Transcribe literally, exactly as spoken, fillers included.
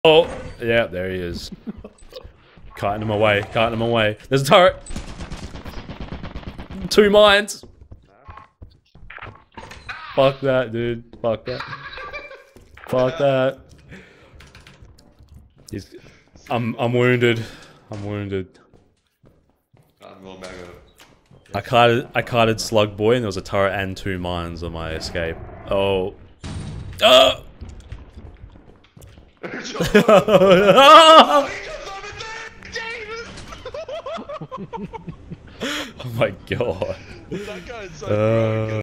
Oh, yeah, there he is. Cutting him away, cutting him away. There's a turret. Two mines. Fuck that, dude. Fuck that. Fuck that. He's, I'm, I'm wounded. I'm wounded. I carded, I carded Slug Boy, and there was a turret and two mines on my escape. Oh. Oh! Oh my god. That guy is so uh...